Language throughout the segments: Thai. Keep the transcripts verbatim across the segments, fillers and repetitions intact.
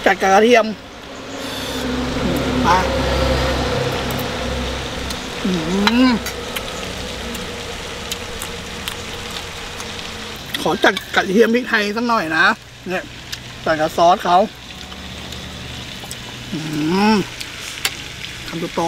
จัดกระเทียมมาขอจัดกระเทียมพริกไทยสักหน่อยนะเนี่ยใส่กับซอสเขาทำตัวโต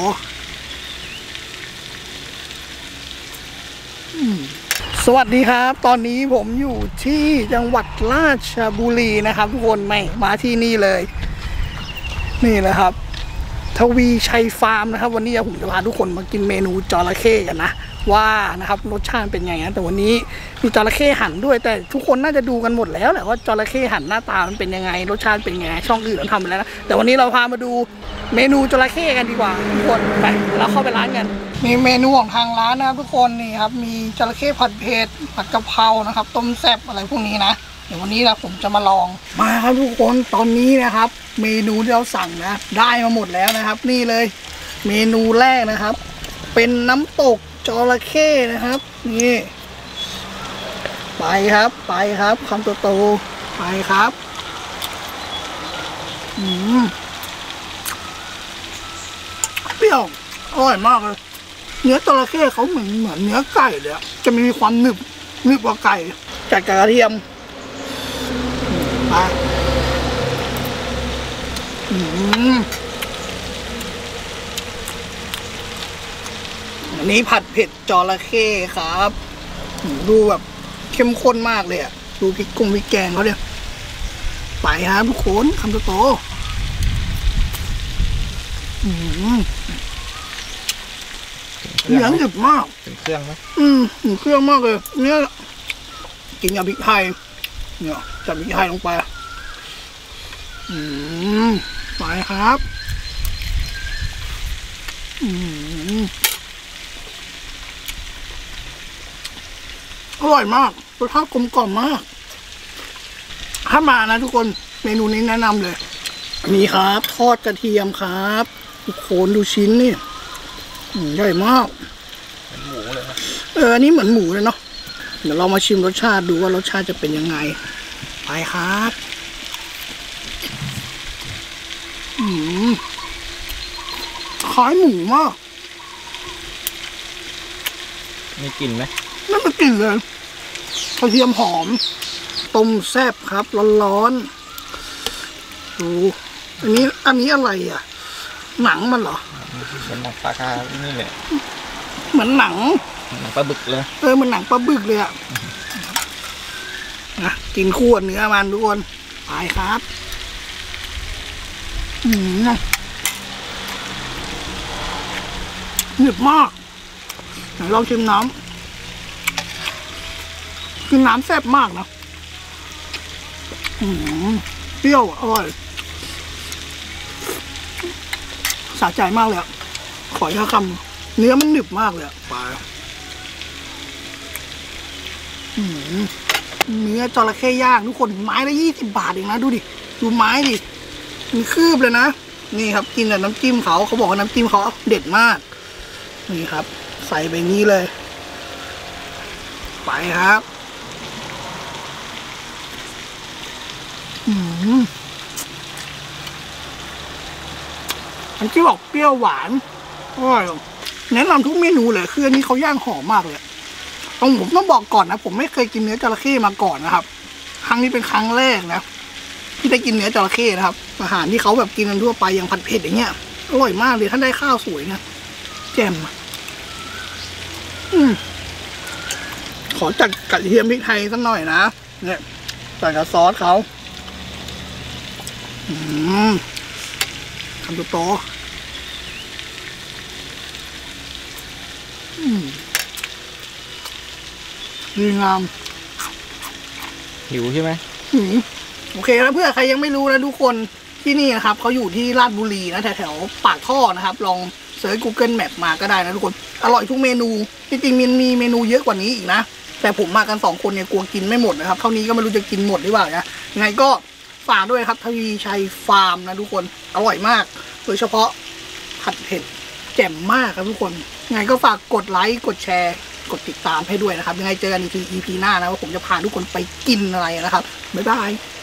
สวัสดีครับตอนนี้ผมอยู่ที่จังหวัดราชบุรีนะครับทุกคนไม่มาที่นี่เลยนี่แหละครับทวีชัยฟาร์มนะครับวันนี้ผมจะพาทุกคนมากินเมนูจระเข้กันนะว่านะครับรสชาติเป็นไงนะแต่วันนี้มีจระเข้หั่นด้วยแต่ทุกคนน่าจะดูกันหมดแล้วแหละว่าจระเข้หั่นหน้าตามันเป็นยังไงรสชาติเป็นไงช่องอื่นเราทำไปแล้วนะแต่วันนี้เราพามาดูเมนูจระเข้กันดีกว่าทุกคนไปเราเข้าไปร้านกันมีเมนูของทางร้านนะครับทุกคนนี่ครับมีจระเข้ผัดเผ็ดผัดกะเพรานะครับต้มแซ่บอะไรพวกนี้นะเดี๋ยววันนี้นะผมจะมาลองมาครับทุกคนตอนนี้นะครับเมนูที่เราสั่งนะได้มาหมดแล้วนะครับนี่เลยเมนูแรกนะครับเป็นน้ำตกจระเข้นะครับนี่ไปครับไปครับคำโตๆไปครับอืมเปรี้ยวอร่อยมากเลยเนื้อจระเข้เขาเหมือนเหมือนเนื้อไก่เลยจะมีความหนึบหนึบกว่าไก่จัดกระเทียมไปอืมอันนี้ผัดเผ็ดจระเข้ครับดูแบบเข้มข้นมากเลยอ่ะดูพริกกุ้งพริกแกงเขาเนี่ยไปครับทุกคนคำโตๆอืมเนื้อหนึบมากถึงเครื่องไหมอืมถึงเครื่องมากเลยเนี่ยกินกับพริกไทยเนี่ยจับพริกไทยลงไปอืมไปครับอืมอร่อยมากรสชาติกลมกล่อมมากถ้ามานะทุกคนเมนูนี้แนะนำเลยมีครับทอดกระเทียมครับทุกคนดูชิ้นนี่ใหญ่มากเหมือนหมูเลยนะเอออันนี้เหมือนหมูเลยเนาะเดี๋ยวเรามาชิมรสชาติดูว่ารสชาติจะเป็นยังไงไปครับอืมคล้ายหมูมากมีกลิ่นไหมไม่มีกลิ่นเลยกระเทียมหอมต้มแซ่บครับร้อนๆดูอันนี้อันนี้อะไรอ่ะหนังมันเหรอเหมือนหนังปลาคานี่แหละเหมือนหนังหนังปลาบึกเลยเออมันหนังปลาบึกเลยอ่ะนะกินคู่เนื้อมันทุกคนไปครับอืมหนึบมากไหนลองชิมน้ำคือน้ำแซ่บมากนะอืมเปรี้ยวอร่อยสะใจมากเลยอะขออีกคำเนื้อมันหนึบมากเลยอะไปเนื้อจระเข้ย่างทุกคนไม้ละยี่สิบบาทเองนะดูดิดูไม้ดิมันคืบเลยนะนี่ครับกินกับน้ำจิ้มเขาเขาบอกว่าน้ำจิ้มเขาเด็ดมากนี่ครับใส่ไปนี้เลยไปครับอืมอันที่บอกเปรี้ยวหวานอร่อยแนะนำทุกเมนูเลยคืออันนี้เขาย่างหอมมากเลยต้องผมต้องบอกก่อนนะผมไม่เคยกินเนื้อจระเข้มาก่อนนะครับครั้งนี้เป็นครั้งแรกนะที่ได้กินเนื้อจระเข้นะครับอาหารที่เขาแบบกินกันทั่วไปอย่างผัดเผ็ดอย่างเงี้ยอร่อยมากเลยถ้าได้ข้าวสวยนะแจ่มอืมขอจัดกระเทียมพริกไทยสักหน่อยนะเนี่ยใส่กับซอสเขาอืมทำตัวโตอืมดีงามหิวใช่ไหมหิวโอเคแล้วเพื่อใครยังไม่รู้นะทุกคนที่นี่นะครับเขาอยู่ที่ราชบุรีนะแถวๆปากท่อนะครับลองเสิร์ช Google Map มาก็ได้นะทุกคนอร่อยทุกเมนูจริงๆมันมีเมนูเยอะกว่านี้อีกนะแต่ผมมากันสองคนเนี่ยกลัวกินไม่หมดนะครับเท่านี้ก็ไม่รู้จะกินหมดหรือเปล่านะยังไงก็ฝากด้วยครับทวีชัยฟาร์มนะทุกคนอร่อยมากโดยเฉพาะผัดเผ็ดแจ่มมากครับทุกคนยังไงก็ฝากกดไลค์กดแชร์กดติดตามให้ด้วยนะครับยังไงเจอกันอีกที อี พี หน้านะว่าผมจะพาทุกคนไปกินอะไรนะครับบ๊ายบาย